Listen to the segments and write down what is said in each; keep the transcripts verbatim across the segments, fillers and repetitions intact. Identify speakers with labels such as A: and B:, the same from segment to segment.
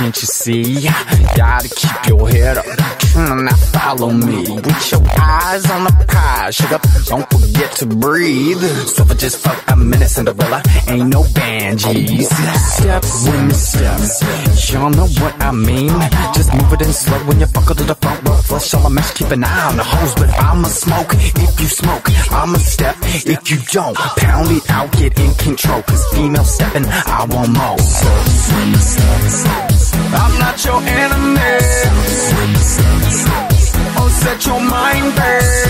A: can't you see? Gotta keep your head up, now follow me. With your eyes on the prize, sugar, don't forget to breathe. So for just fuck a minute, Cinderella, ain't no Banshees. Step with me, step, y'all know what I mean. Just move it in slow when you buckle to the front row. Flush all the mess, keep an eye on the hose. But I'ma smoke if you smoke, I'ma step if you don't. Pound it out, get in control, cause female stepping, I want more. I'm not your enemy, oh set your mind back.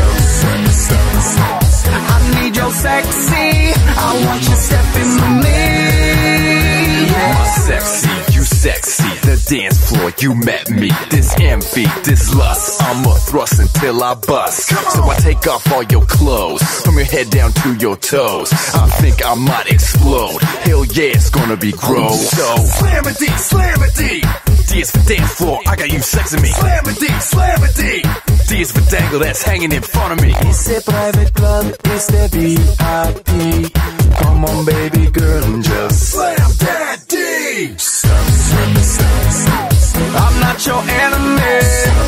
A: I need your sexy, I want you stepping with me, yeah.
B: My sexy, you sexy, the dance floor, you met me. This envy, this lust, I'ma thrust until I bust. So I take off all your clothes, from your head down to your toes. I think I might explode, hell yeah, it's gonna be gross. So slam it D, slam it D, D is for dance floor, I got you sexing me. Slam it D, slam it D, D is for dangle that's hanging in front of me.
C: It's a private club, it's the V I P. Come on baby girl and just
B: slam that D.
C: Stop, swim, stop, stop.
A: I'm not your enemy,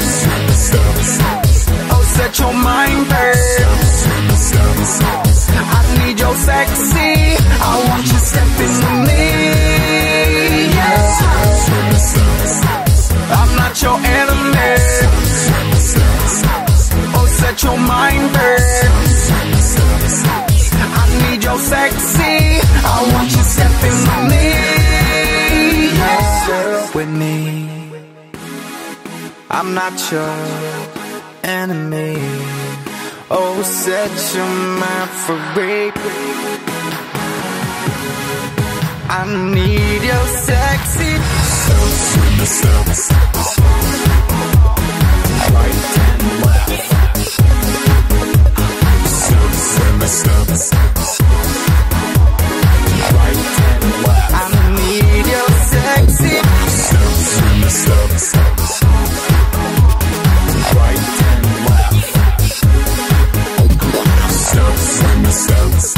A: oh set your mind back. I need your sexy, I want you stepping with me, yeah. I'm not your enemy, oh set your mind back. I need your sexy, I want you stepping with me, yeah.
C: With me, I'm not your enemy, oh set your mind free. I need your sexy. Swim the steps, right and left. Swim the steps, right and left.
A: I need your sexy.
C: Swim the steps, right and left. Swim the steps,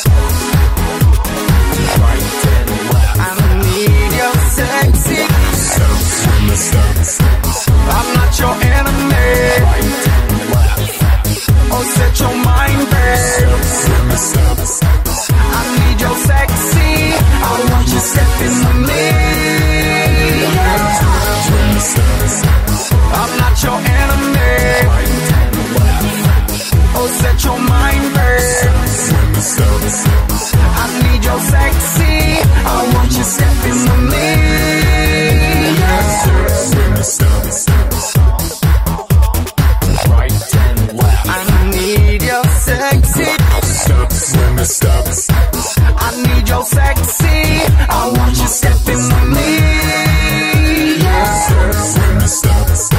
C: right and left.
A: I need your sexy.
C: Swim the steps,
A: I'm not your enemy,
C: right and left.
A: oh set your mind back.
C: Swim the steps,
A: I need your sexy, I want you stepping with me, yeah.
C: swim the steps,
A: I'm not your enemy,
C: right and left.
A: oh set your mind back.
C: Swim the steps,
A: I need your sexy, I want you stepping with me, yeah.
C: swim the steps, right and left.
A: I need your sexy,
C: Steps, swim the steps,
A: I need your sexy, I want you stepping with me, yeah.
C: swim the steps,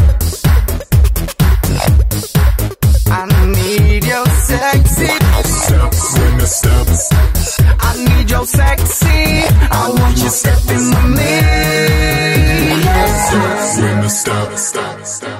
A: I need your sexy,
C: steps, swim the steps,
A: I need your sexy, I want you stepping with me, yeah.
C: swim the steps, steps, steps.